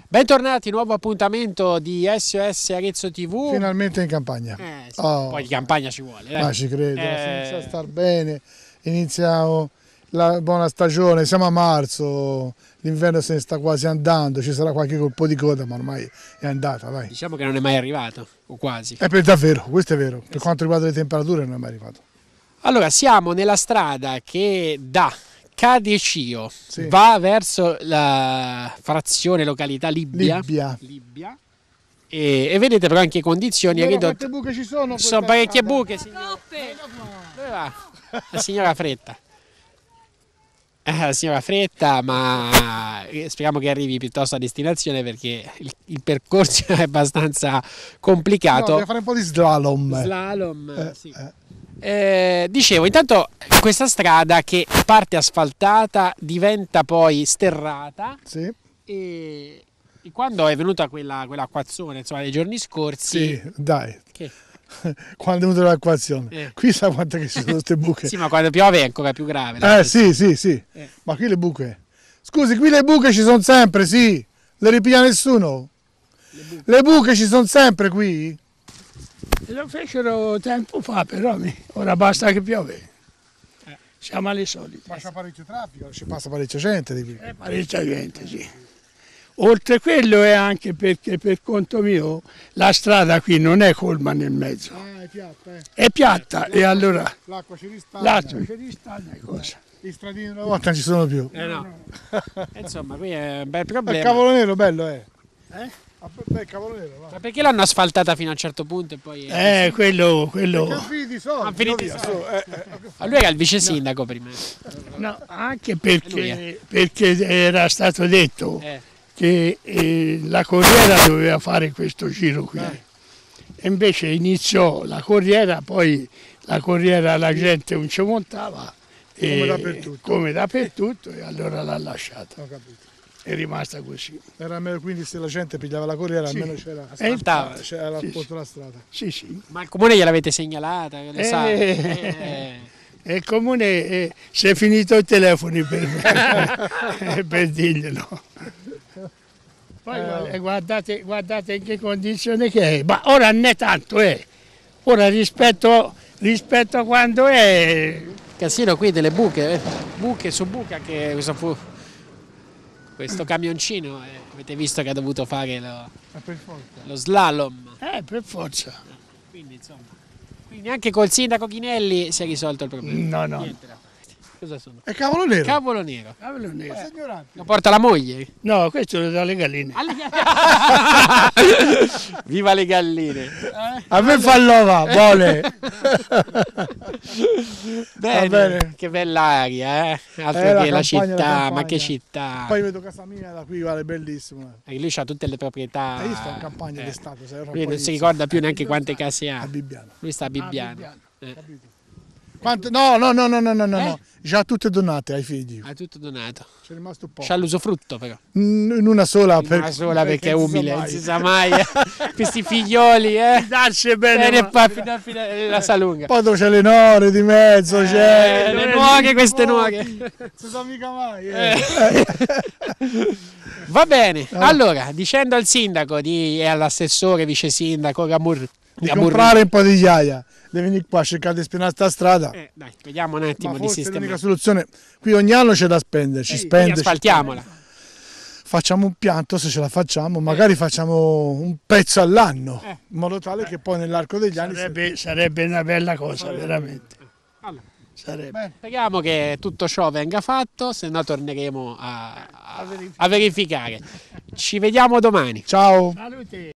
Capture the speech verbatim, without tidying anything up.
Bentornati, nuovo appuntamento di S O S Arezzo tivù. Finalmente in campagna. Eh, sì, oh. Poi di campagna ci vuole. Eh. Ma ci credo, Eh... inizia a star bene, iniziamo la buona stagione, siamo a marzo, l'inverno se ne sta quasi andando, ci sarà qualche colpo di coda, ma ormai è andata, vai. Diciamo che non è mai arrivato, o quasi. È per davvero, questo è vero, per quanto riguarda le temperature non è mai arrivato. Allora, siamo nella strada che da Cadecio sì. va verso la frazione località Libbia. Libbia. Libbia. E, e vedete però anche condizioni. Allora, vedo, quante buche ci sono? Ci sono parecchie strada? buche, signora. Dove va? La signora Fretta. Eh, la signora Fretta, ma speriamo che arrivi piuttosto a destinazione perché il, il percorso è abbastanza complicato. No, deve fare un po' di slalom. Slalom, eh, sì. eh. Eh, dicevo, intanto questa strada che parte asfaltata diventa poi sterrata sì. e, e quando è venuta quella, quell'acquazzone, insomma, nei giorni scorsi... Sì, dai. Che? Quando è venuta l'acquazione. Eh. Qui sa quante che ci sono queste buche. Sì, ma quando piove è ancora più grave. Eh sì, sì, sì. Eh. Ma qui le buche. Scusi, qui le buche ci sono sempre, sì. Le ripiglia nessuno? Le buche, le buche ci sono sempre qui? Lo fecero tempo fa, però ora basta che piove. Eh. Siamo alle solite. Ma c'è parecchio traffico, ci passa parecchia gente di qui. Eh, parecchia gente, sì. Oltre quello è anche perché per conto mio la strada qui non è colma nel mezzo. Ah, è piatta, eh. È piatta e allora l'acqua ci ristagna. L'acqua ci ristagna e cosa? I stradini una volta non ci sono più. Eh no. Insomma, qui è un bel problema. Il cavolo nero bello è. Eh? Beh, cavolo nero, va. Ma perché l'hanno asfaltata fino a un certo punto e poi... Eh, quello... quello... Perché finiti i soldi. Ah, finiti i via, soldi. so, eh, eh. Ma lui era il vice sindaco no. prima. No, anche perché, perché era stato detto eh. che eh, la corriera doveva fare questo giro qui. Eh. E invece iniziò la corriera, poi la corriera la gente non ci montava. Come e, dappertutto. Come dappertutto e allora l'ha lasciata. Ho capito. È rimasta così. Era meglio, quindi se la gente pigliava la corriera sì. almeno c'era asfaltava. C'era sì, appunto sì. la strada. Sì, sì. Ma il comune gliel'avete segnalata? Lo eh, sa? Eh. E il comune eh, si è finito i telefoni per, per dirglielo. Poi eh. guardate, guardate in che condizione che è. Ma ora non è tanto, eh. Ora rispetto, rispetto a quando è... Casino qui delle buche, buche su buca che questo fu... Questo camioncino, eh, avete visto che ha dovuto fare lo, lo slalom. Eh, per forza. Quindi, insomma, quindi anche col sindaco Chinelli si è risolto il problema. No, no. Niente, no. Cosa sono? È cavolo nero. Cavolo nero. Cavolo nero. Eh, lo porta la moglie? No, questo lo dà le galline. Viva le galline. Eh? A me fa l'ova, vuole. Bene, bene. Che bella aria, eh? Altro Eh, la che la campagna, città, la ma che città. Poi vedo casa mia da qui, guarda, è bellissimo. E lui ha tutte le proprietà. E io sto in campagna eh. d'estate. Lui non si ricorda più neanche quante case ha. A Bibbiano. Lui sta a Bibbiano. A Bibbiano. Eh. Quante? No, no, no, no, no, no, no, Eh? no. Già tutte donate ai figli. Ha tutto donato. C'è rimasto un po'. C'ha l'usufrutto però. In una sola, In una per... sola perché è non si sa umile, non mai. si sa mai. eh. Questi figlioli, eh. Darsi bene. Bene, Ma... poi fino a fine la salunga. Poi dove c'è le nore di mezzo, Eh, c'è... le nuoghe, queste nuoghe. Non si sa mica mai. Eh. Eh. Va bene, allora, dicendo al sindaco di, e all'assessore, vice sindaco, Gamur, Di Gamur, comprare un po' di ghiaia. Devi venire qua a cercare di spianare sta strada. Eh, dai, vediamo un attimo Ma di forse sistemare. l'unica soluzione, qui ogni anno c'è da spendere, ci Eh, spende. quindi asfaltiamola. ci spende. Facciamo un pianto se ce la facciamo, magari facciamo un pezzo all'anno, Eh. in modo tale che poi nell'arco degli anni... Sarebbe, sarebbe una bella cosa, veramente. Allora, Sarebbe. Bene. speriamo che tutto ciò venga fatto, se no torneremo a, a, A verificare. a verificare. Ci vediamo domani. Ciao! Salute.